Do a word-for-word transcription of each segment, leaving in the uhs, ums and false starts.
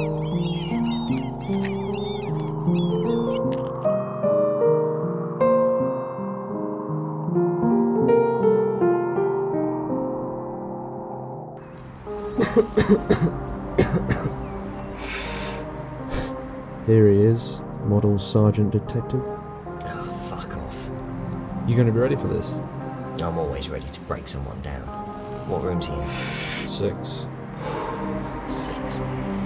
Here he is, model sergeant detective. Oh, fuck off. You gonna be ready for this? I'm always ready to break someone down. What room's he in? Six. Six.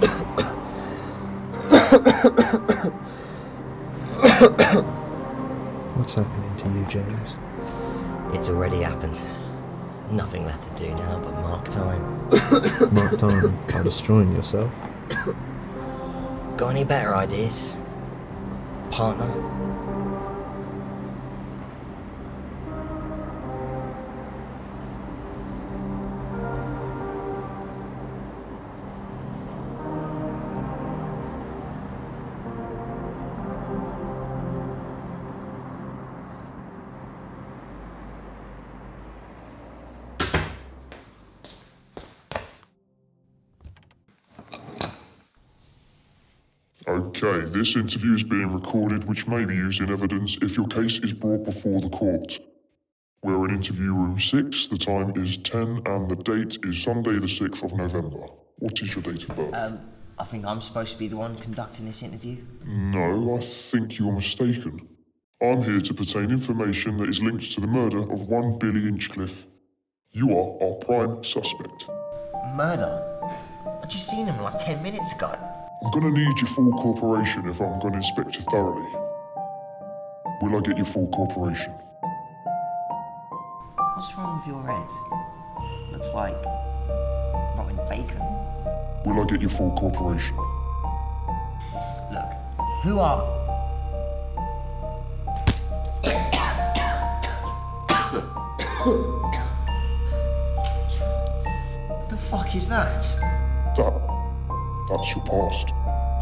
What's happening to you, James? It's already happened. Nothing left to do now but mark time. Mark time by destroying yourself. Got any better ideas? Partner? Okay, this interview is being recorded, which may be used in evidence if your case is brought before the court. We're in interview room six, the time is ten, and the date is Sunday the sixth of November. What is your date of birth? Um, I think I'm supposed to be the one conducting this interview. No, I think you're mistaken. I'm here to pertain information that is linked to the murder of one Billy Inchcliffe. You are our prime suspect. Murder? I just seen him like ten minutes ago. I'm gonna need your full cooperation if I'm gonna inspect you thoroughly. Will I get your full cooperation? What's wrong with your head? Looks like rotten bacon. Will I get your full cooperation? Look, who are... The fuck is that? That... That's your past.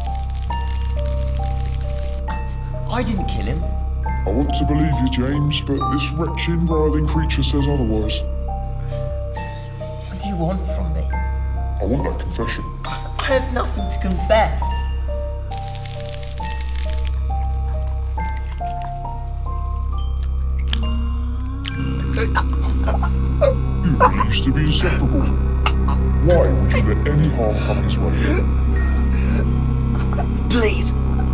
I didn't kill him. I want to believe you, James, but this wretched, writhing creature says otherwise. What do you want from me? I want that confession. I have nothing to confess. You really used to be inseparable. Why would you let any harm come his way? Please.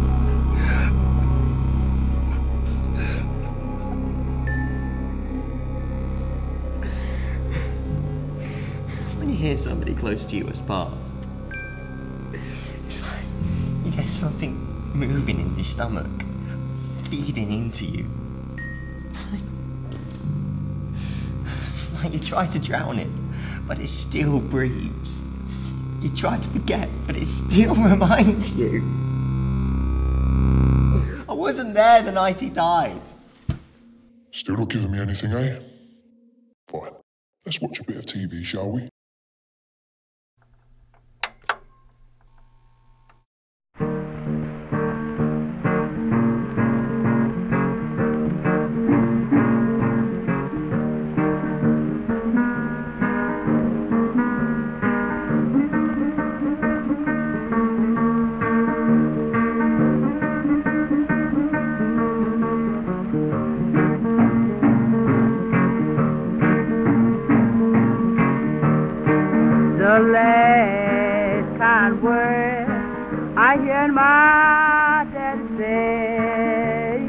When you hear somebody close to you has passed, it's like you get something moving in your stomach, feeding into you. Like you try to drown it, but it still breathes. You try to forget, but it still reminds you. I wasn't there the night he died. Still not giving me anything, eh? Fine. Let's watch a bit of T V, shall we? The last kind word I hear my daddy say,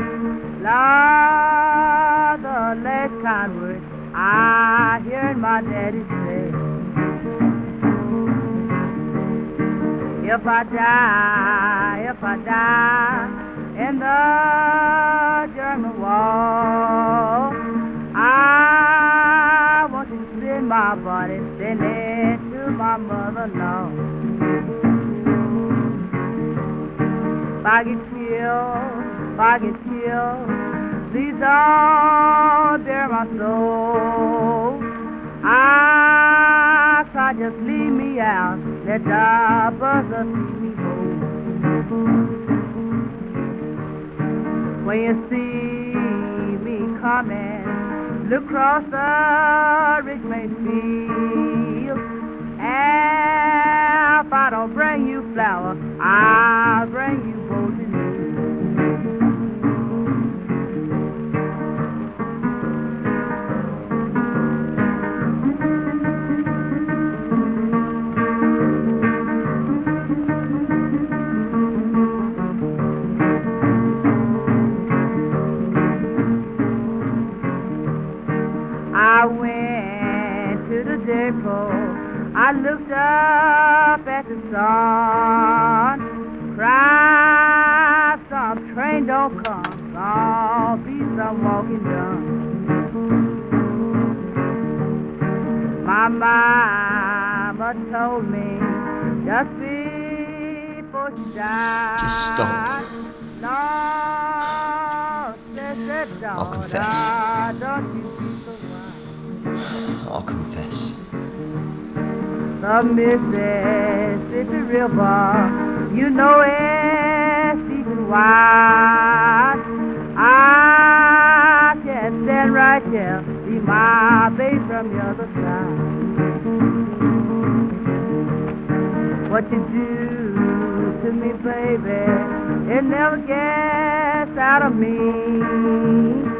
Lord, the last kind word I hear my daddy say. If I die, if I die in the German wall, I want to spend my body sending to my mother-in-law. If I get killed, if I get killed, please don't bear my soul. I cry, just leave me out, let the buzzer see me go. When you see me coming, look across the Richmond field. And if I don't bring you flowers, I'll bring you both in me. I went to the depot. I looked up at the sun. Cried, some train don't come. Gonna be some walking done. My mama told me just before she died. Just stop. Lord, said that I'll confess. daughter, don't you be so wild. I'll confess. The Mississippi River, you know it's deep and wide. I can stand right here, see my baby from the other side. What you do to me, baby, it never gets out of me.